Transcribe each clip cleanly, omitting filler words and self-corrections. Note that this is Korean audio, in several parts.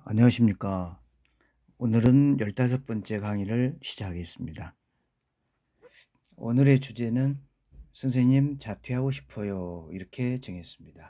안녕하십니까. 오늘은 15번째 강의를 시작하겠습니다. 오늘의 주제는 선생님 자퇴하고 싶어요 이렇게 정했습니다.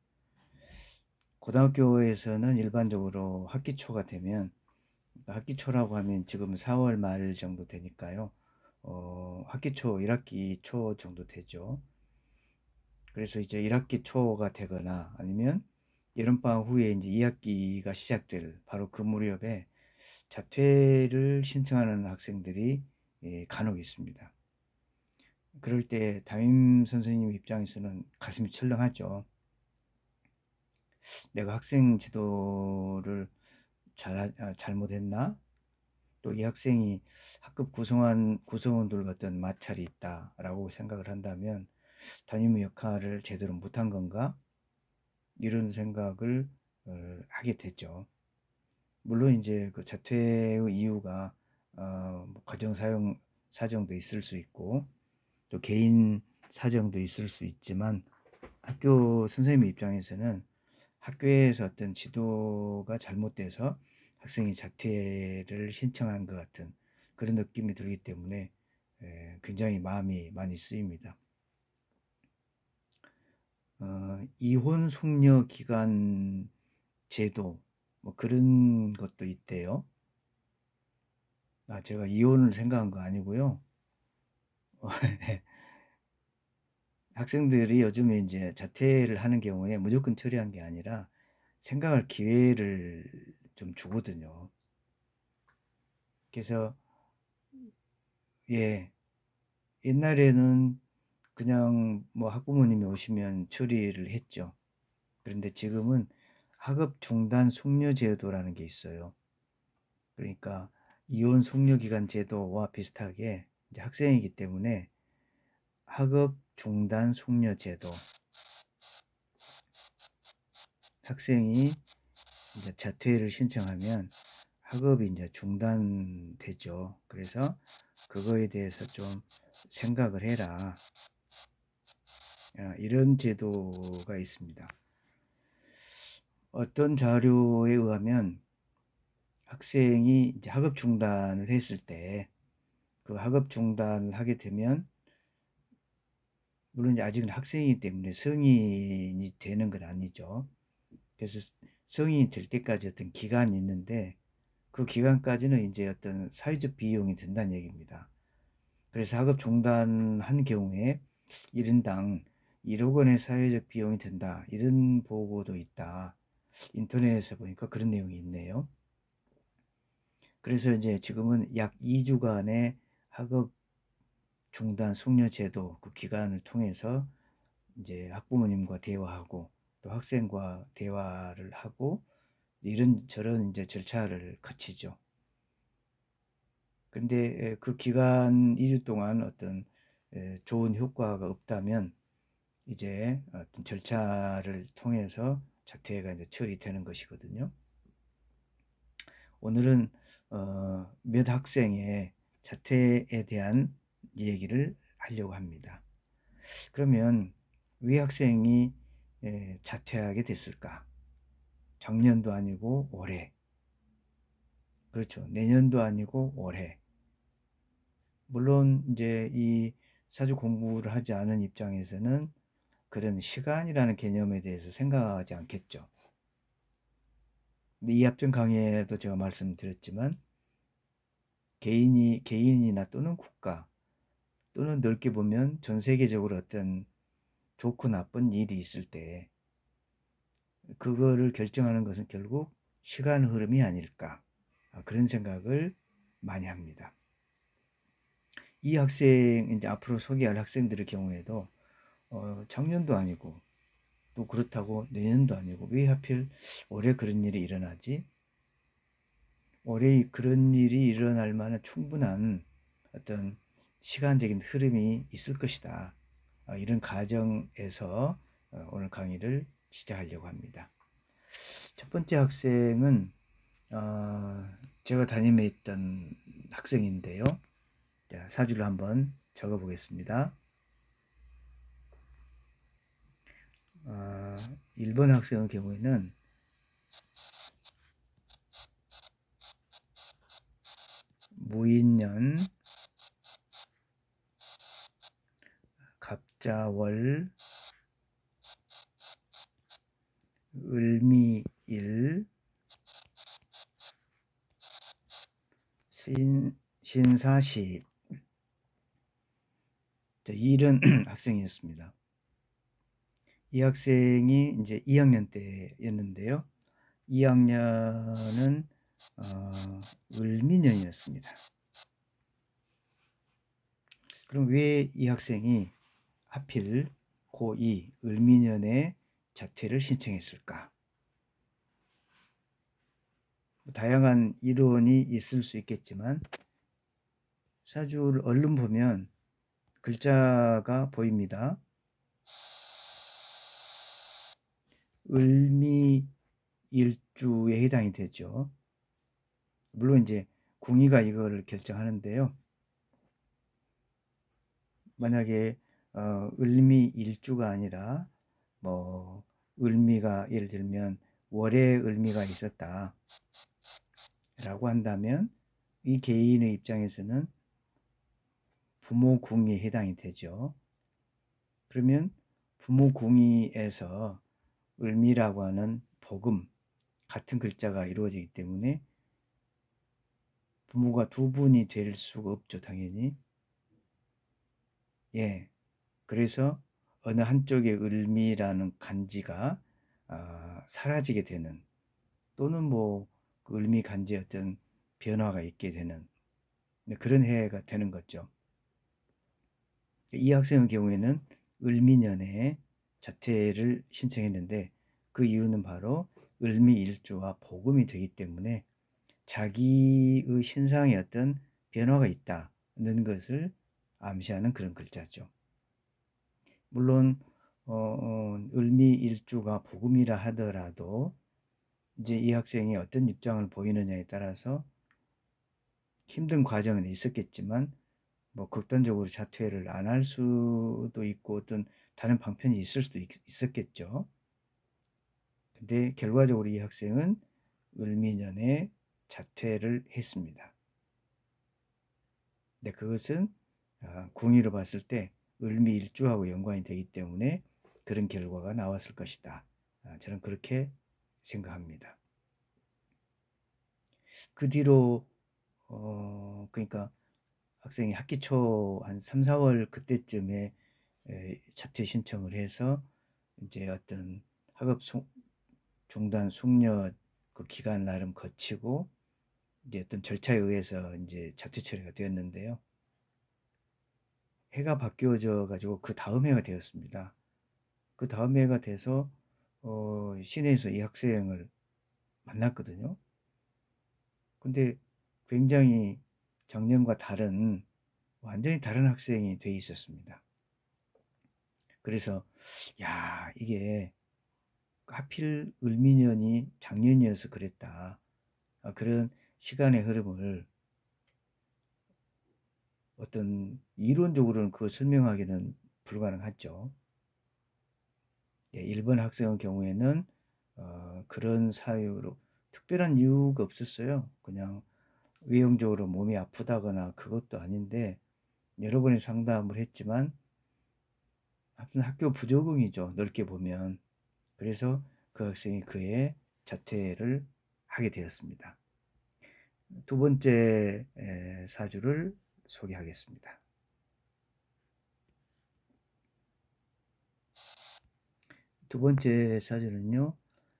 고등학교에서는 일반적으로 학기초가 되면, 학기초라고 하면 지금 4월 말 정도 되니까요. 학기초 1학기 초 정도 되죠. 그래서 이제 1학기 초가 되거나 아니면 여름방학 후에 이제 2학기가 시작될 바로 그 무렵에 자퇴를 신청하는 학생들이 간혹 있습니다. 그럴 때 담임 선생님 입장에서는 가슴이 철렁하죠. 내가 학생 지도를 잘못했나? 또 이 학생이 학급 구성원들과 어떤 마찰이 있다라고 생각을 한다면 담임의 역할을 제대로 못한 건가? 이런 생각을 하게 되죠. 물론 이제 그 자퇴의 이유가 뭐 가정 사정도 있을 수 있고 또 개인 사정도 있을 수 있지만, 학교 선생님 입장에서는 학교에서 어떤 지도가 잘못돼서 학생이 자퇴를 신청한 것 같은 그런 느낌이 들기 때문에 굉장히 마음이 많이 쓰입니다. 이혼 숙려 기간 제도 뭐 그런 것도 있대요. 제가 이혼을 생각한 거 아니고요. 학생들이 요즘에 이제 자퇴를 하는 경우에 무조건 처리한 게 아니라 생각할 기회를 좀 주거든요. 그래서 예, 옛날에는 그냥 뭐 학부모님이 오시면 처리를 했죠. 그런데 지금은 학업 중단 숙려 제도라는 게 있어요. 그러니까 이혼 숙려 기간 제도와 비슷하게 이제 학생이기 때문에 학업 중단 숙려 제도, 학생이 이제 자퇴를 신청하면 학업이 이제 중단되죠. 그래서 그거에 대해서 좀 생각을 해라. 이런 제도가 있습니다. 어떤 자료에 의하면 학생이 이제 학업 중단을 했을 때 그 학업 중단을 하게 되면, 물론 이제 아직은 학생이기 때문에 성인이 되는 건 아니죠. 그래서 성인이 될 때까지 어떤 기간이 있는데 그 기간까지는 이제 어떤 사회적 비용이 든다는 얘기입니다. 그래서 학업 중단한 경우에 1인당 1억 원의 사회적 비용이 든다, 이런 보고도 있다. 인터넷에서 보니까 그런 내용이 있네요. 그래서 이제 지금은 약 2주간의 학업 중단 숙려 제도, 그 기간을 통해서 이제 학부모님과 대화하고 또 학생과 대화를 하고 이런 저런 이제 절차를 거치죠. 근데 그 기간 2주 동안 어떤 좋은 효과가 없다면 이제 어떤 절차를 통해서 자퇴가 이제 처리되는 것이거든요. 오늘은 몇 학생의 자퇴에 대한 얘기를 하려고 합니다. 그러면 왜 학생이 자퇴하게 됐을까? 작년도 아니고 올해. 그렇죠. 내년도 아니고 올해. 물론 이제 이 사주 공부를 하지 않은 입장에서는 그런 시간이라는 개념에 대해서 생각하지 않겠죠. 근데 이 앞전 강의에도 제가 말씀드렸지만 개인이나 또는 국가 또는 넓게 보면 전 세계적으로 어떤 좋고 나쁜 일이 있을 때 그거를 결정하는 것은 결국 시간 흐름이 아닐까, 그런 생각을 많이 합니다. 이 학생, 이제 앞으로 소개할 학생들의 경우에도 작년도 아니고 또 그렇다고 내년도 아니고 왜 하필 올해 그런 일이 일어나지? 올해 그런 일이 일어날 만한 충분한 어떤 시간적인 흐름이 있을 것이다. 이런 가정에서 오늘 강의를 시작하려고 합니다. 첫 번째 학생은 제가 담임해 있던 학생인데요. 자, 사주를 한번 적어 보겠습니다. 1번 학생의 경우에는 무인년, 갑자월, 을미일, 신사시. 일은 학생이었습니다. 이 학생이 이제 2학년 때였는데요. 2학년은 을미년이었습니다. 그럼 왜 이 학생이 하필 고2 을미년에 자퇴를 신청했을까? 다양한 이론이 있을 수 있겠지만 사주를 얼른 보면 글자가 보입니다. 을미일주에 해당이 되죠. 물론 이제 궁이가 이거를 결정하는데요. 만약에 을미일주가 아니라 뭐 을미가 예를 들면 월에 을미가 있었다 라고 한다면 이 개인의 입장에서는 부모궁에 해당이 되죠. 그러면 부모궁이에서 을미라고 하는 복음 같은 글자가 이루어지기 때문에 부모가 두 분이 될 수가 없죠, 당연히. 예. 그래서 어느 한쪽의 을미라는 간지가 사라지게 되는, 또는 그 을미 간지에 어떤 변화가 있게 되는 그런 해가 되는 거죠. 이 학생의 경우에는 을미년에 자퇴를 신청했는데 그 이유는 바로 을미일주와 복음이 되기 때문에 자기의 신상에 어떤 변화가 있다는 것을 암시하는 그런 글자죠. 물론 을미일주가 복음이라 하더라도 이제 이 학생이 어떤 입장을 보이느냐에 따라서 힘든 과정은 있었겠지만 극단적으로 자퇴를 안 할 수도 있고 어떤 다른 방편이 있을 수도 있었겠죠. 근데 결과적으로 이 학생은 을미년에 자퇴를 했습니다. 근데 그것은 궁의로 봤을 때 을미일주하고 연관이 되기 때문에 그런 결과가 나왔을 것이다. 저는 그렇게 생각합니다. 그 뒤로 그러니까 학생이 학기 초 한 3, 4월 그때쯤에 자퇴 신청을 해서 이제 어떤 학업 중단 숙려 그 기간 나름 거치고 이제 어떤 절차에 의해서 이제 자퇴 처리가 되었는데요. 해가 바뀌어져 가지고 그 다음 해가 되었습니다. 그 다음 해가 돼서 시내에서 이 학생을 만났거든요. 근데 굉장히 작년과 다른 완전히 다른 학생이 돼 있었습니다. 그래서 야, 이게 하필 을미년이 작년이어서 그랬다. 그런 시간의 흐름을 어떤 이론적으로는 그걸 설명하기는 불가능하죠. 1번 학생의 경우에는 그런 사유로 특별한 이유가 없었어요. 그냥 외형적으로 몸이 아프다거나 그것도 아닌데 여러 번의 상담을 했지만 학교 부적응이죠. 넓게 보면. 그래서 그 학생이 그해 자퇴를 하게 되었습니다. 두 번째 사주를 소개하겠습니다. 두 번째 사주는요,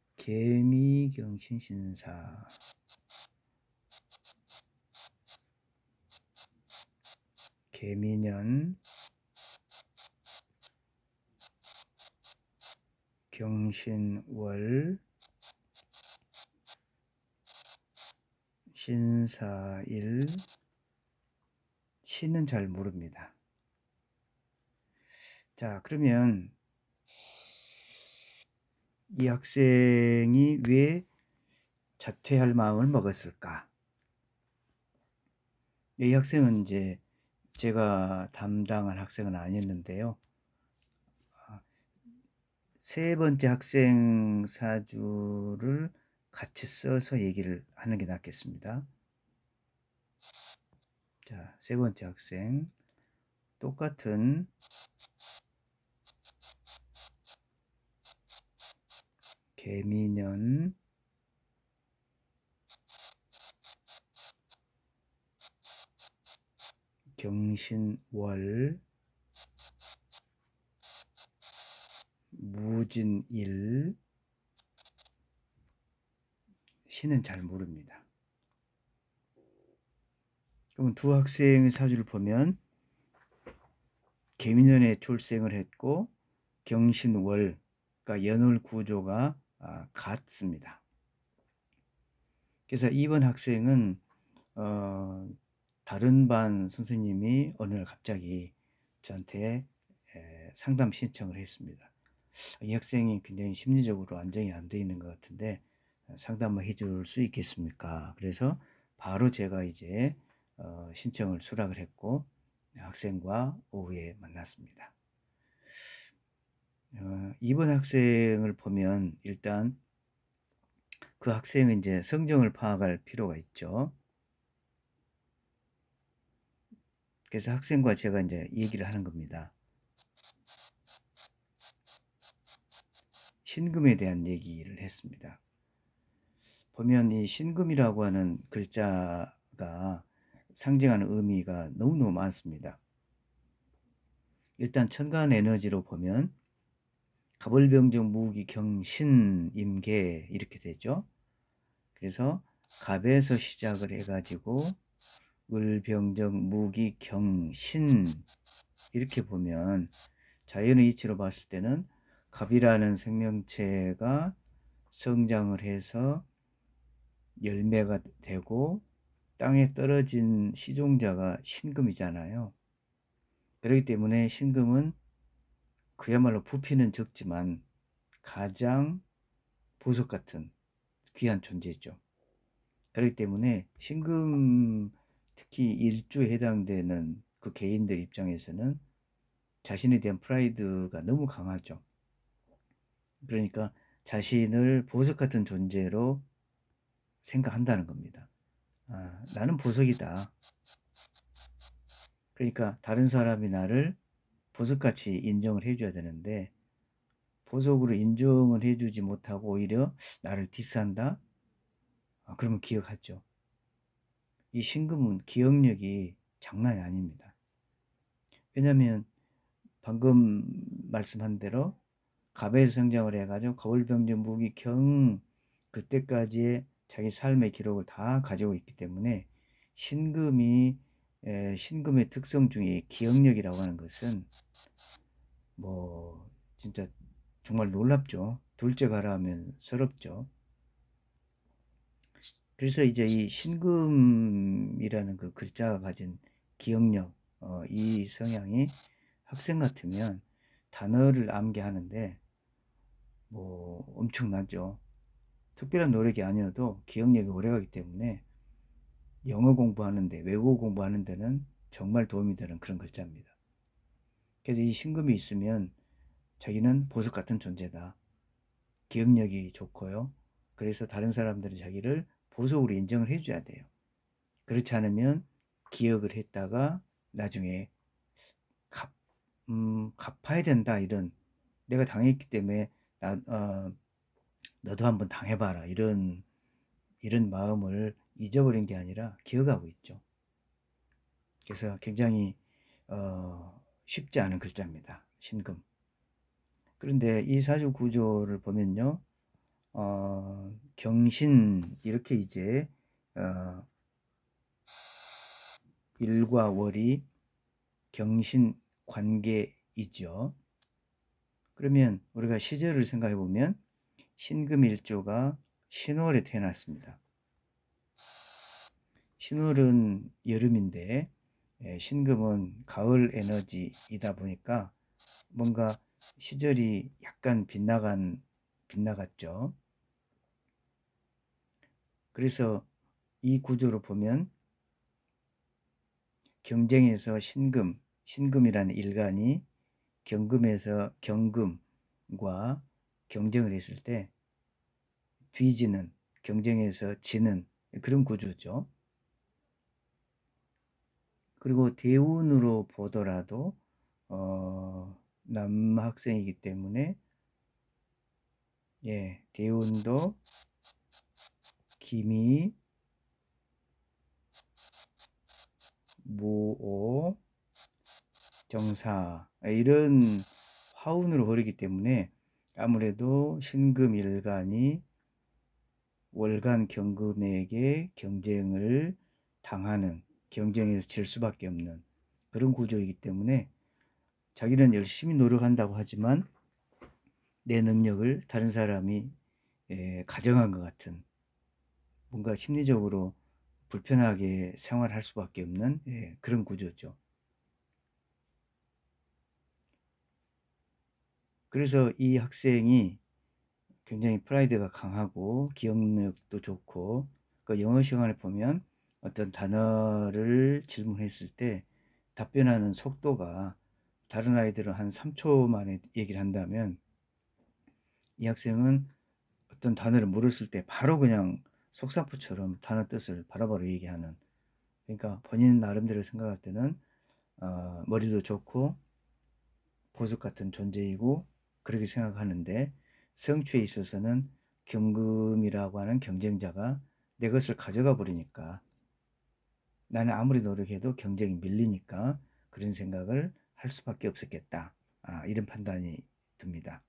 개미경신신사. 개미년, 경신월, 신사일, 신은 잘 모릅니다. 자, 그러면 이 학생이 왜 자퇴할 마음을 먹었을까? 이 학생은 이제 제가 담당한 학생은 아니었는데요. 세 번째 학생 사주를 같이 써서 얘기를 하는 게 낫겠습니다. 자, 세 번째 학생. 똑같은 개미년, 경신월, 무진일, 시는 잘 모릅니다. 그러면 두 학생의 사주를 보면 개미년에 출생을 했고 경신월, 그러니까 연월 구조가 같습니다. 그래서 이번 학생은 다른 반 선생님이 어느 날 갑자기 저한테 상담 신청을 했습니다. 이 학생이 굉장히 심리적으로 안정이 안 돼 있는 것 같은데 상담을 해줄 수 있겠습니까? 그래서 바로 제가 이제 신청을 수락을 했고 학생과 오후에 만났습니다. 이번 학생을 보면 일단 그 학생은 이제 성정을 파악할 필요가 있죠. 그래서 학생과 제가 이제 얘기를 하는 겁니다. 신금에 대한 얘기를 했습니다. 보면 이 신금이라고 하는 글자가 상징하는 의미가 너무너무 많습니다. 일단 천간 에너지로 보면 갑을병정 무기 경신 임계 이렇게 되죠. 그래서 갑에서 시작을 해가지고 을병정 무기 경신 이렇게 보면 자연의 이치로 봤을 때는 갑이라는 생명체가 성장을 해서 열매가 되고 땅에 떨어진 시종자가 신금이잖아요. 그렇기 때문에 신금은 그야말로 부피는 적지만 가장 보석 같은 귀한 존재죠. 그렇기 때문에 신금 특히 일주에 해당되는 그 개인들 입장에서는 자신에 대한 프라이드가 너무 강하죠. 그러니까 자신을 보석 같은 존재로 생각한다는 겁니다. 나는 보석이다. 그러니까 다른 사람이 나를 보석같이 인정을 해줘야 되는데 보석으로 인정을 해주지 못하고 오히려 나를 디스한다? 그러면 기억하죠. 이 신금은 기억력이 장난이 아닙니다. 왜냐하면 방금 말씀한 대로 갑에서 성장을 해가지고 거울병정 무기 경 그때까지의 자기 삶의 기록을 다 가지고 있기 때문에 신금의 특성 중에 기억력이라고 하는 것은 뭐 진짜 정말 놀랍죠. 둘째 가라 하면 서럽죠. 그래서 이제 이 신금이라는 그 글자가 가진 기억력, 이 성향이 학생 같으면 단어를 암기하는데 뭐 엄청나죠. 특별한 노력이 아니어도 기억력이 오래가기 때문에 영어 공부하는데, 외국어 공부하는 데는 정말 도움이 되는 그런 글자입니다. 그래서 이 신금이 있으면 자기는 보석 같은 존재다. 기억력이 좋고요. 그래서 다른 사람들이 자기를 보석으로 인정을 해줘야 돼요. 그렇지 않으면 기억을 했다가 나중에 갚아야 된다 이런 내가 당했기 때문에 너도 한번 당해봐라 이런 마음을 잊어버린 게 아니라 기억하고 있죠. 그래서 굉장히 쉽지 않은 글자입니다. 신금. 그런데 이 사주 구조를 보면요. 경신 이렇게 이제 일과 월이 경신 관계이죠. 그러면 우리가 시절을 생각해 보면 신금일조가 신월에 태어났습니다. 신월은 여름인데 신금은 가을 에너지이다 보니까 뭔가 시절이 약간 빗나갔죠. 그래서 이 구조로 보면 경쟁에서 신금이라는 일간이 경금에서 경금과 경쟁을 했을 때 뒤지는, 경쟁에서 지는 그런 구조죠. 그리고 대운으로 보더라도 남학생이기 때문에 예, 대운도 기미, 무오, 정사 이런 화운으로 흐르기 때문에 아무래도 신금일간이 월간 경금에게 경쟁을 당하는, 경쟁에서 질 수밖에 없는 그런 구조이기 때문에 자기는 열심히 노력한다고 하지만 내 능력을 다른 사람이 가정한 것 같은, 뭔가 심리적으로 불편하게 생활할 수밖에 없는 그런 구조죠. 그래서 이 학생이 굉장히 프라이드가 강하고 기억력도 좋고, 그 영어 시간에 보면 어떤 단어를 질문했을 때 답변하는 속도가 다른 아이들은 한 3초 만에 얘기를 한다면 이 학생은 어떤 단어를 물었을 때 바로 그냥 속사포처럼 단어 뜻을 바로바로 얘기하는, 그러니까 본인 나름대로 생각할 때는 머리도 좋고 보석 같은 존재이고 그렇게 생각하는데, 성취에 있어서는 경금이라고 하는 경쟁자가 내 것을 가져가 버리니까 나는 아무리 노력해도 경쟁이 밀리니까 그런 생각을 할 수밖에 없었겠다. 이런 판단이 듭니다.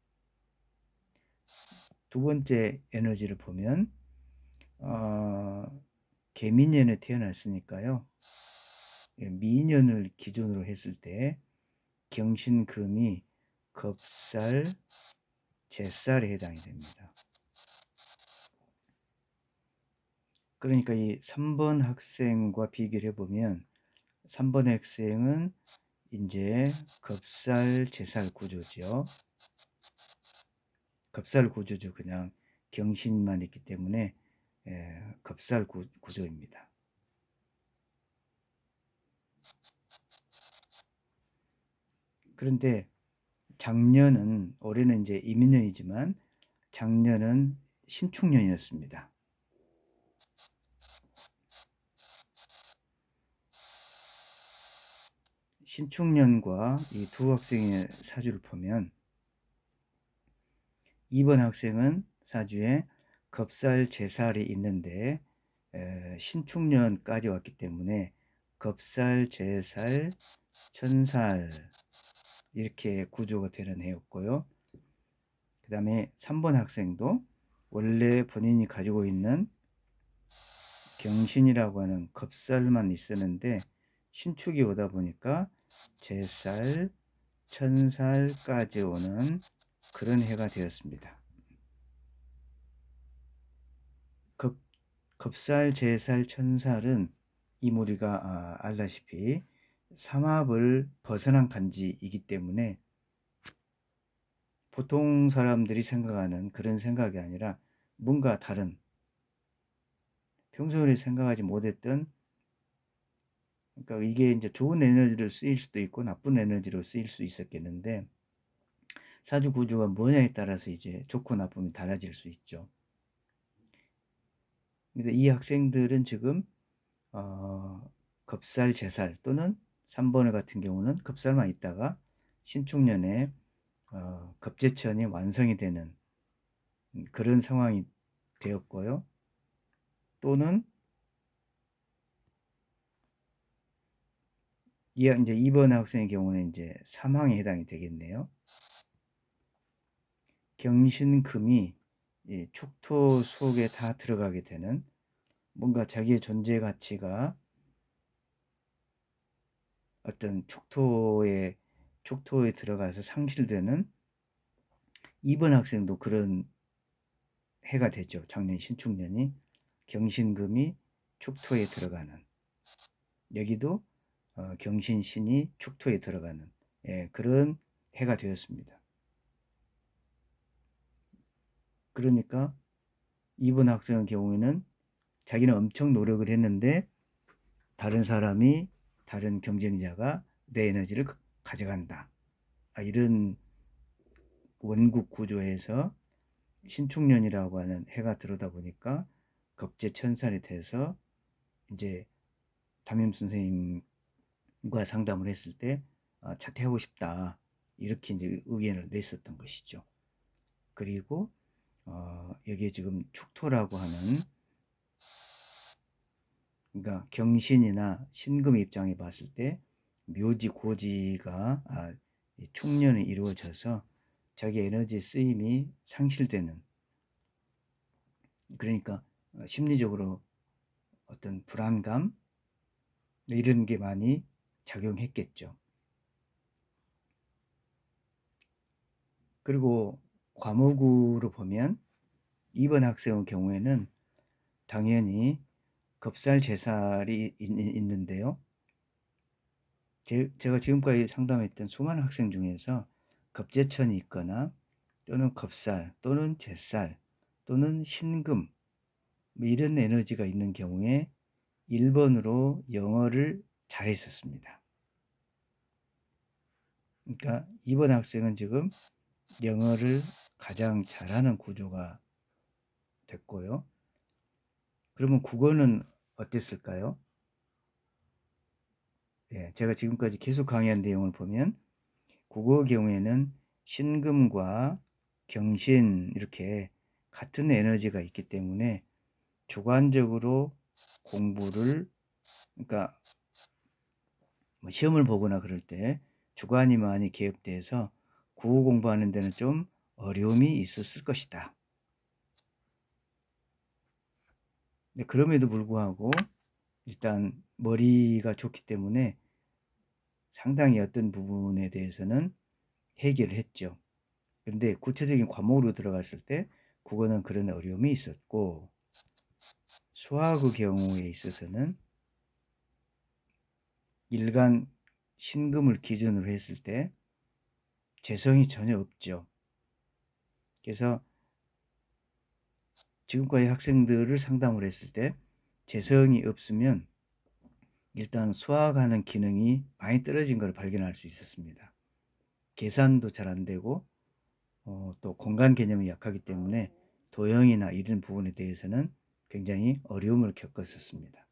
두 번째 에너지를 보면 개미년에 태어났으니까요. 미년을 기준으로 했을 때 경신금이 겁살, 제살에 해당이 됩니다. 그러니까 이 3번 학생과 비교를 해보면 3번 학생은 이제 겁살, 제살 구조죠. 겁살 구조죠. 그냥 경신만 있기 때문에 겁살 구조입니다. 그런데 작년은, 올해는 이제 이민년이지만 작년은 신축년이었습니다. 신축년과 이 두 학생의 사주를 보면 2번 학생은 사주에 겁살, 제살이 있는데 신축년까지 왔기 때문에 겁살, 제살, 천살 이렇게 구조가 되는 해였고요. 그 다음에 3번 학생도 원래 본인이 가지고 있는 경신이라고 하는 겁살만 있었는데 신축이 오다 보니까 제살, 천살까지 오는 그런 해가 되었습니다. 겁살, 제살, 천살은 이 무리가 알다시피 삼합을 벗어난 간지이기 때문에 보통 사람들이 생각하는 그런 생각이 아니라 뭔가 다른, 평소에 생각하지 못했던, 그러니까 이게 이제 좋은 에너지를 쓰일 수도 있고 나쁜 에너지로 쓰일 수 있었겠는데 사주 구조가 뭐냐에 따라서 이제 좋고 나쁨이 달라질 수 있죠. 근데 이 학생들은 지금 겁살, 제살 또는 3번 같은 경우는 겁살만 있다가 신축년에 겁재천이 완성이 되는 그런 상황이 되었고요. 또는 이제 2번 학생의 경우는 이제 사망에 해당이 되겠네요. 경신금이 축토 속에 다 들어가게 되는, 뭔가 자기의 존재 가치가 어떤 축토에 들어가서 상실되는, 2번 학생도 그런 해가 되죠. 작년 신축년이 경신금이 축토에 들어가는, 여기도 경신신이 축토에 들어가는 그런 해가 되었습니다. 그러니까 2번 학생의 경우에는 자기는 엄청 노력을 했는데 다른 사람이, 다른 경쟁자가 내 에너지를 가져간다. 이런 원국 구조에서 신축년이라고 하는 해가 들어오다 보니까 겁재천살이 돼서 이제 담임 선생님 상담을 했을 때 자퇴하고 싶다 이렇게 이제 의견을 냈었던 것이죠. 그리고 여기에 지금 축토라고 하는, 그러니까 경신이나 신금 입장에 봤을 때 묘지 고지가 충년이 이루어져서 자기 에너지 쓰임이 상실되는, 그러니까 심리적으로 어떤 불안감 이런 게 많이 작용했겠죠. 그리고 과목으로 보면 2번 학생의 경우에는 당연히 겁살 재살이 있는데요. 제가 지금까지 상담했던 수많은 학생 중에서 겁재천이 있거나 또는 겁살 또는 재살 또는 신금 뭐 이런 에너지가 있는 경우에 1번으로 영어를 잘했었습니다. 그러니까 2번 학생은 지금 영어를 가장 잘하는 구조가 됐고요. 그러면 국어는 어땠을까요? 예, 제가 지금까지 계속 강의한 내용을 보면 국어 경우에는 신금과 경신 이렇게 같은 에너지가 있기 때문에 주관적으로 공부를, 그러니까 뭐 시험을 보거나 그럴 때 주관이 많이 개입돼서 국어 공부하는 데는 좀 어려움이 있었을 것이다. 그럼에도 불구하고 일단 머리가 좋기 때문에 상당히 어떤 부분에 대해서는 해결을 했죠. 그런데 구체적인 과목으로 들어갔을 때 국어는 그런 어려움이 있었고, 수학의 경우에 있어서는 일간 신금을 기준으로 했을 때 재성이 전혀 없죠. 그래서 지금까지 학생들을 상담을 했을 때 재성이 없으면 일단 수학하는 기능이 많이 떨어진 걸 발견할 수 있었습니다. 계산도 잘 안 되고 또 공간 개념이 약하기 때문에 도형이나 이런 부분에 대해서는 굉장히 어려움을 겪었었습니다.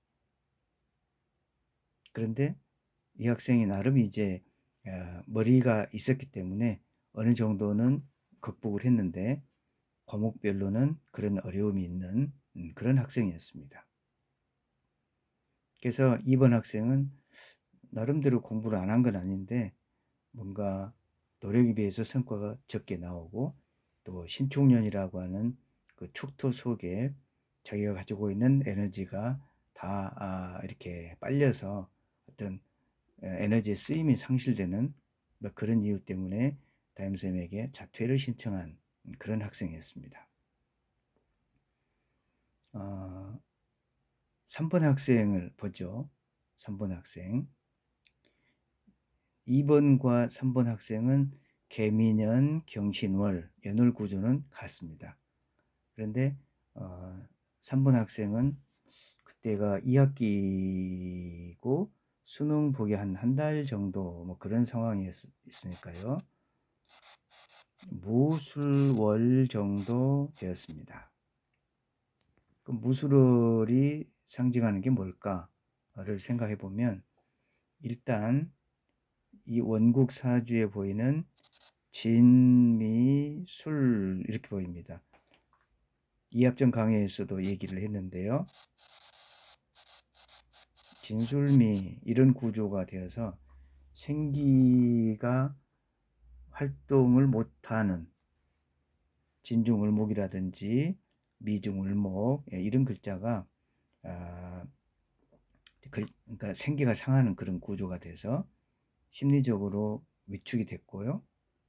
그런데 이 학생이 나름 이제 머리가 있었기 때문에 어느 정도는 극복을 했는데 과목별로는 그런 어려움이 있는 그런 학생이었습니다. 그래서 이번 학생은 나름대로 공부를 안 한 건 아닌데 뭔가 노력에 비해서 성과가 적게 나오고, 또 신축년이라고 하는 그 축토 속에 자기가 가지고 있는 에너지가 다 이렇게 빨려서 어떤 에너지의 쓰임이 상실되는 뭐 그런 이유 때문에 담임선생님에게 자퇴를 신청한 그런 학생이었습니다. 3번 학생을 보죠. 3번 학생. 2번과 3번 학생은 개미년, 경신월, 연월 구조는 같습니다. 그런데 3번 학생은 그때가 2학기고 수능 보기 한 달 정도 뭐 그런 상황이었으니까요. 무술월 정도 되었습니다. 그 무술월이 상징하는 게 뭘까를 생각해 보면 일단 이 원국 사주에 보이는 진미술 이렇게 보입니다. 이합전 강의에서도 얘기를 했는데요. 진술미 이런 구조가 되어서 생기가 활동을 못하는 진중을목이라든지 미중을목 이런 글자가 그러니까 생기가 상하는 그런 구조가 돼서 심리적으로 위축이 됐고요.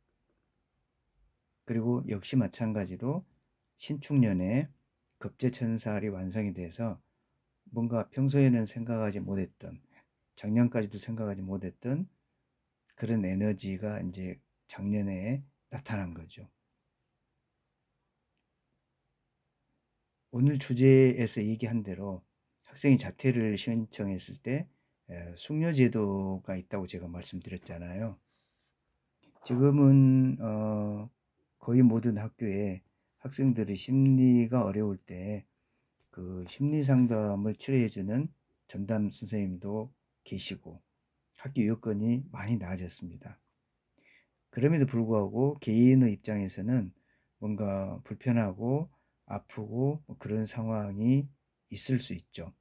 그리고 역시 마찬가지로 신축년에 급제천살이 완성이 돼서 뭔가 평소에는 생각하지 못했던, 작년까지도 생각하지 못했던 그런 에너지가 이제 작년에 나타난 거죠. 오늘 주제에서 얘기한 대로 학생이 자퇴를 신청했을 때 숙려제도가 있다고 제가 말씀드렸잖아요. 지금은 거의 모든 학교에 학생들이 심리가 어려울 때 그 심리 상담을 치료해주는 전담 선생님도 계시고, 학교 여건이 많이 나아졌습니다. 그럼에도 불구하고 개인의 입장에서는 뭔가 불편하고 아프고 뭐 그런 상황이 있을 수 있죠.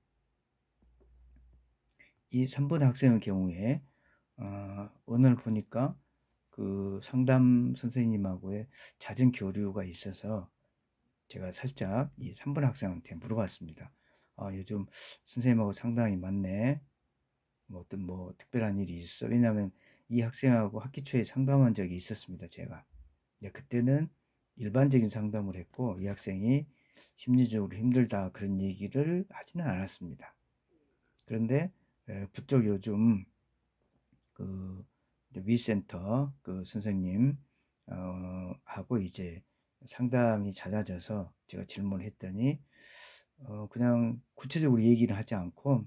이 3번 학생의 경우에 오늘 보니까 그 상담 선생님하고의 잦은 교류가 있어서 제가 살짝 이 3번 학생한테 물어봤습니다. 요즘 선생님하고 상당히 많네. 뭐 어떤 뭐 특별한 일이 있어? 왜냐하면 이 학생하고 학기 초에 상담한 적이 있었습니다. 제가. 그때는 일반적인 상담을 했고 이 학생이 심리적으로 힘들다 그런 얘기를 하지는 않았습니다. 그런데 부쩍 요즘 그 위센터 그 선생님 하고 이제 상담이 잦아져서 제가 질문을 했더니 그냥 구체적으로 얘기를 하지 않고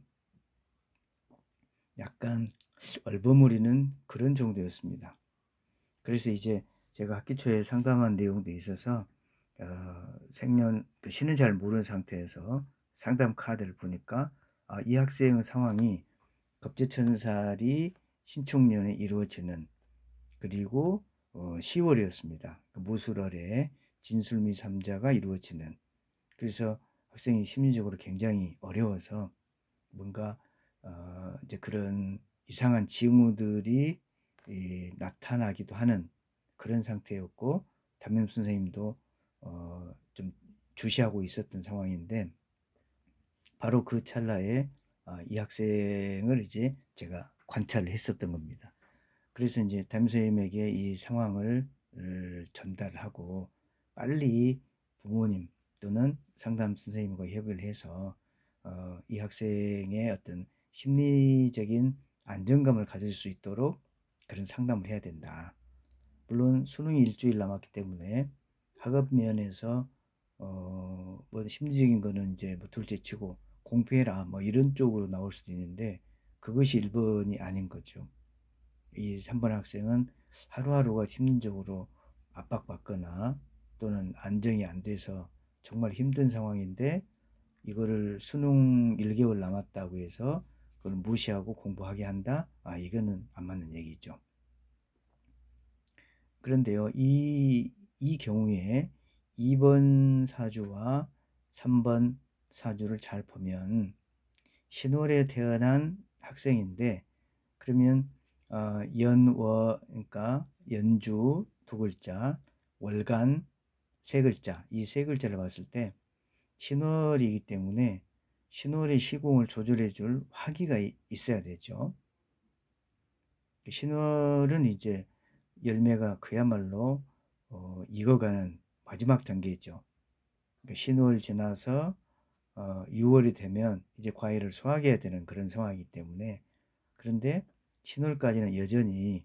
약간 얼버무리는 그런 정도였습니다. 그래서 이제 제가 학기 초에 상담한 내용도 있어서 생년 시는 잘 모르는 상태에서 상담 카드를 보니까 이 학생의 상황이 겁재천살이 신축년에 이루어지는 그리고 10월이었습니다. 무술월에 진술미 3자가 이루어지는 그래서 학생이 심리적으로 굉장히 어려워서 뭔가 이제 그런 이상한 징후들이 나타나기도 하는 그런 상태였고 담임 선생님도 좀 주시하고 있었던 상황인데 바로 그 찰나에 이 학생을 이제 제가 관찰을 했었던 겁니다. 그래서 이제 담임 선생님에게 이 상황을 전달하고 빨리 부모님 또는 상담 선생님과 협의를 해서 이 학생의 어떤 심리적인 안정감을 가질 수 있도록 그런 상담을 해야 된다. 물론 수능이 일주일 남았기 때문에 학업 면에서 뭐 심리적인 거는 이제 뭐 둘째치고 공부해라 뭐 이런 쪽으로 나올 수도 있는데 그것이 1번이 아닌 거죠. 이 3번 학생은 하루하루가 심리적으로 압박받거나 또는 안정이 안 돼서 정말 힘든 상황인데 이거를 수능 1개월 남았다고 해서 그걸 무시하고 공부하게 한다? 이거는 안 맞는 얘기죠. 그런데요, 이 경우에 2번 사주와 3번 사주를 잘 보면 신월에 태어난 학생인데 그러면 연워 그러니까 연주 두 글자, 월간 세 글자 이 세 글자를 봤을 때 신월이기 때문에 신월의 시공을 조절해 줄 화기가 있어야 되죠. 신월은 이제 열매가 그야말로 익어가는 마지막 단계죠. 신월 지나서 6월이 되면 이제 과일을 수확해야 되는 그런 상황이기 때문에 그런데 신월까지는 여전히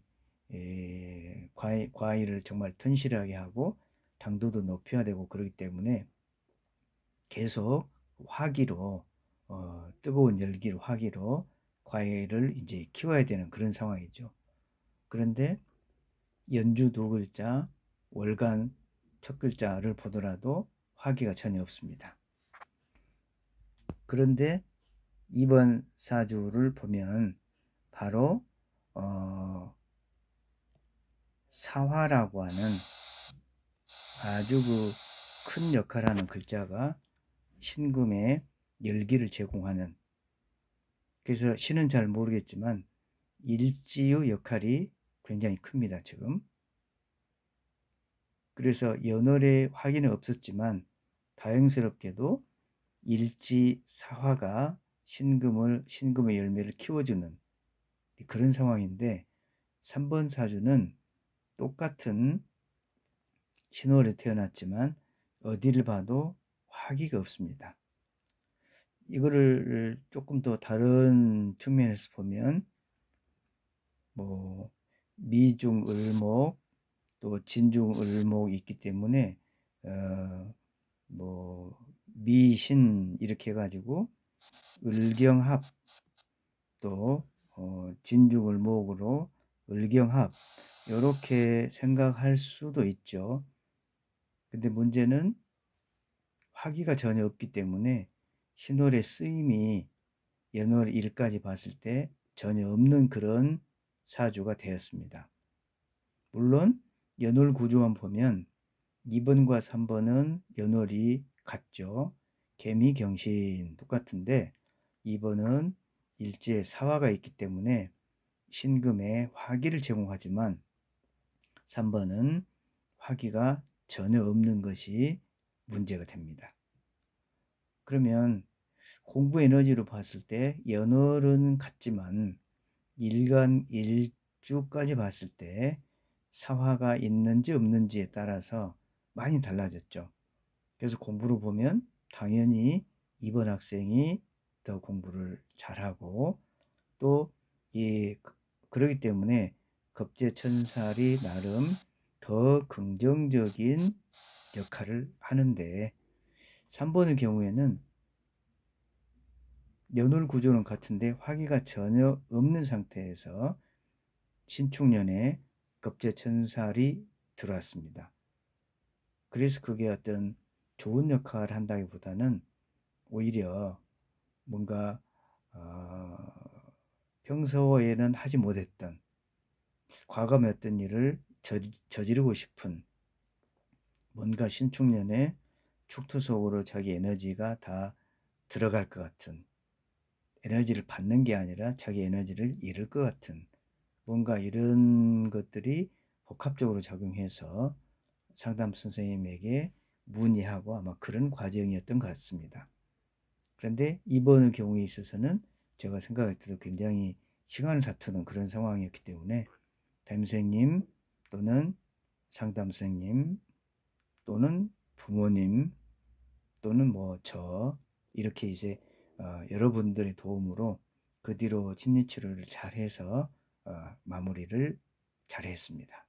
과일을 정말 튼실하게 하고 당도도 높여야 되고 그렇기 때문에 계속 화기로 뜨거운 열기로 화기로 과일을 이제 키워야 되는 그런 상황이죠. 그런데 연주 두 글자, 월간 첫 글자를 보더라도 화기가 전혀 없습니다. 그런데 이번 사주를 보면 바로 사화라고 하는 아주 그 큰 역할을 하는 글자가 신금에 열기를 제공하는 그래서 신은 잘 모르겠지만 일지의 역할이 굉장히 큽니다. 지금 그래서 연월에 화기는 없었지만 다행스럽게도 일지 사화가 신금의 열매를 키워주는 그런 상황인데 3번 사주는 똑같은 신월에 태어났지만 어디를 봐도 화기가 없습니다. 이거를 조금 더 다른 측면에서 보면 뭐 미중을목 또 진중을목이 있기 때문에 뭐 미신 이렇게 해가지고 을경합 또 진중을목으로 을경합 이렇게 생각할 수도 있죠. 근데 문제는 화기가 전혀 없기 때문에 신월의 쓰임이 연월 1까지 봤을 때 전혀 없는 그런 사주가 되었습니다. 물론 연월 구조만 보면 2번과 3번은 연월이 같죠. 개미, 경신 똑같은데 2번은 일지에 사화가 있기 때문에 신금에 화기를 제공하지만 3번은 화기가 전혀 없는 것이 문제가 됩니다. 그러면 공부 에너지로 봤을 때 연월은 같지만 일간 일주까지 봤을 때 사화가 있는지 없는지에 따라서 많이 달라졌죠. 그래서 공부로 보면 당연히 2번 학생이 더 공부를 잘하고 또 그러기 때문에 겁재천살이 나름 더 긍정적인 역할을 하는데 3번의 경우에는 연월 구조는 같은데 화기가 전혀 없는 상태에서 신축년에 겁재천살이 들어왔습니다. 그래서 그게 어떤 좋은 역할을 한다기보다는 오히려 뭔가 평소에는 하지 못했던 과감히 어떤 일을 저지르고 싶은 뭔가 신축년에 축토 속으로 자기 에너지가 다 들어갈 것 같은 에너지를 받는 게 아니라 자기 에너지를 잃을 것 같은 뭔가 이런 것들이 복합적으로 작용해서 상담 선생님에게 문의하고 아마 그런 과정이었던 것 같습니다. 그런데 이번의 경우에 있어서는 제가 생각할 때도 굉장히 시간을 다투는 그런 상황이었기 때문에 담임선생님 또는 상담 선생님 또는 부모님 또는 뭐 저 이렇게 이제 여러분들의 도움으로 그 뒤로 심리치료를 잘해서 마무리를 잘했습니다.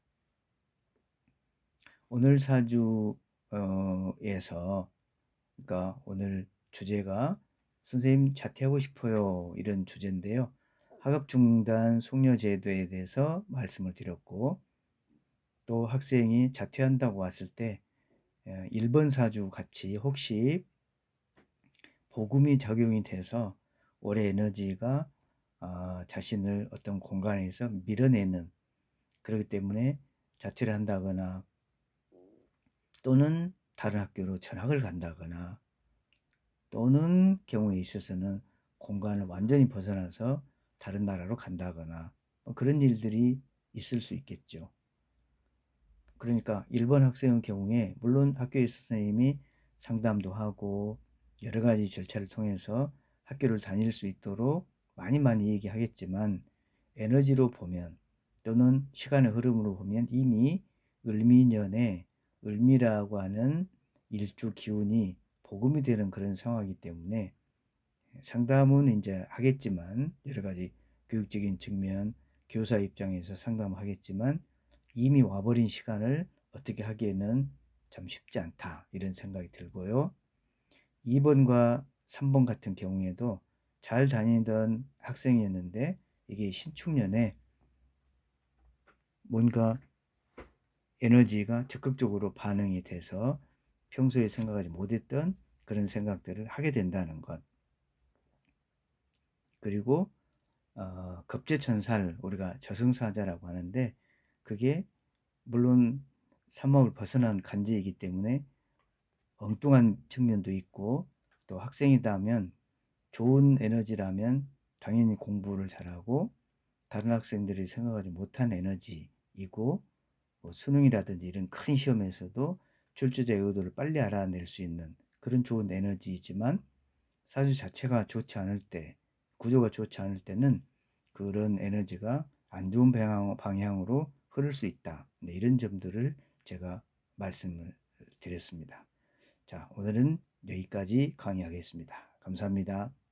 오늘 사주에서 그러니까 오늘 주제가 선생님 자퇴하고 싶어요 이런 주제인데요. 학업중단 숙려제도에 대해서 말씀을 드렸고 또 학생이 자퇴한다고 왔을 때 1번 사주 같이 혹시 복음이 작용이 돼서 올해 에너지가 자신을 어떤 공간에서 밀어내는 그렇기 때문에 자퇴를 한다거나 또는 다른 학교로 전학을 간다거나 또는 경우에 있어서는 공간을 완전히 벗어나서 다른 나라로 간다거나 그런 일들이 있을 수 있겠죠. 그러니까 1번 학생의 경우에 물론 학교의 선생님이 상담도 하고 여러 가지 절차를 통해서 학교를 다닐 수 있도록 많이 얘기하겠지만 에너지로 보면 또는 시간의 흐름으로 보면 이미 을미년에 을미라고 하는 일주 기운이 복음이 되는 그런 상황이기 때문에 상담은 이제 하겠지만 여러 가지 교육적인 측면 교사 입장에서 상담하겠지만 이미 와버린 시간을 어떻게 하기에는 참 쉽지 않다 이런 생각이 들고요. 2번과 3번 같은 경우에도 잘 다니던 학생이었는데 이게 신축년에 뭔가 에너지가 적극적으로 반응이 돼서 평소에 생각하지 못했던 그런 생각들을 하게 된다는 것. 그리고 겁재천살 우리가 저승사자라고 하는데 그게 물론 삼업을 벗어난 간지이기 때문에 엉뚱한 측면도 있고 또 학생이라면 좋은 에너지라면 당연히 공부를 잘하고 다른 학생들이 생각하지 못한 에너지이고 뭐 수능이라든지 이런 큰 시험에서도 출제자의 의도를 빨리 알아낼 수 있는 그런 좋은 에너지이지만 사주 자체가 좋지 않을 때 구조가 좋지 않을 때는 그런 에너지가 안 좋은 방향으로 흐를 수 있다. 네, 이런 점들을 제가 말씀을 드렸습니다. 자, 오늘은 여기까지 강의하겠습니다. 감사합니다.